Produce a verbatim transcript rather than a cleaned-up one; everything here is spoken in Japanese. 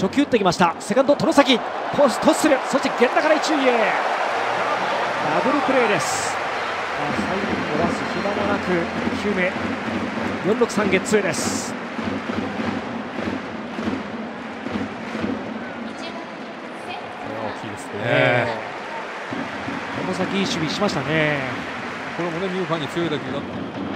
初球打ってきました。セカンド外崎ポストする、そして源田から一塁へダブルプレーです。最後は隙間もなくいっきゅうめよんろくさんゲッツーです。 大きいですね。 山崎いい守備しましたね。 これもね、ミューファンに強い打球だった。